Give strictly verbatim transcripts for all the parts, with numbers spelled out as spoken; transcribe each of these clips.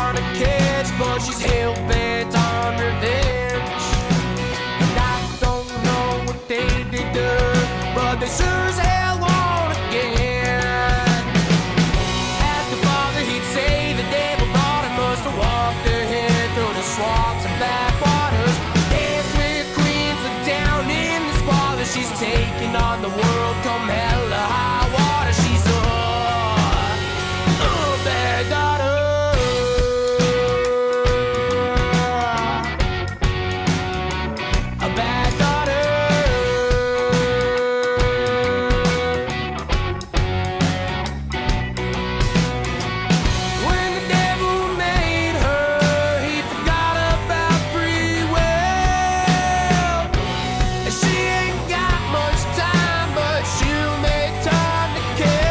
on a catch, but she's hell-bent on revenge. And I don't know what they did to her, but they sure as hell won't again. Ask the father, he'd say the devil brought her, must have walked her head through the swamps and backwaters. Dance with queens, look down in the squalor. She's taking on the world come hell or high water. She's a, a bad daughter. A bad daughter. When the devil made her, he forgot about free will. And she ain't got much time, but she'll make time to kill.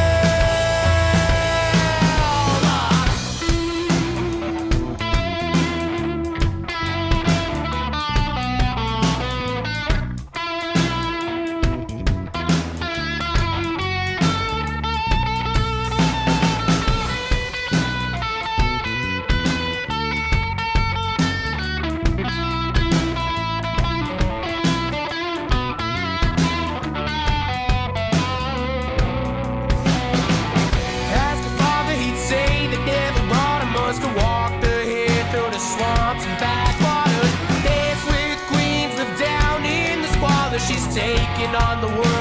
Ask her father, he'd say the devil brought her, must have walked her head through the swamps and backwaters. Dance with queens, live down in the squalor. She's taking on the world